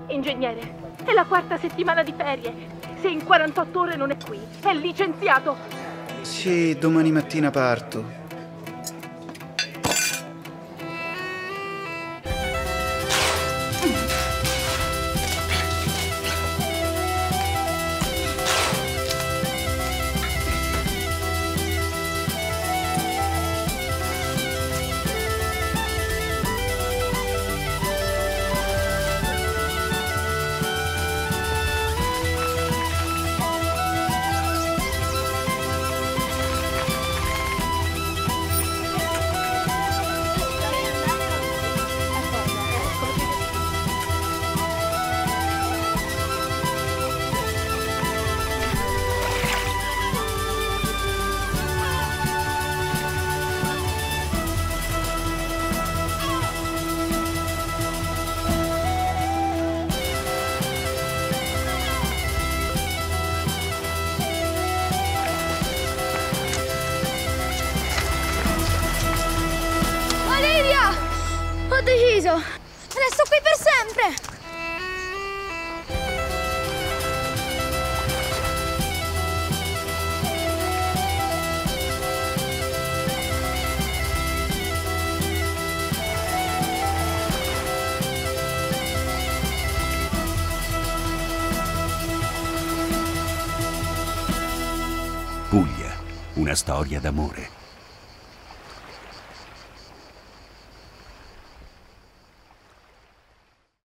Ingegnere, è la 4ª settimana di ferie. Se in 48 ore non è qui, è licenziato. Sì, domani mattina parto. Ho deciso! Resto qui per sempre! Puglia, una storia d'amore.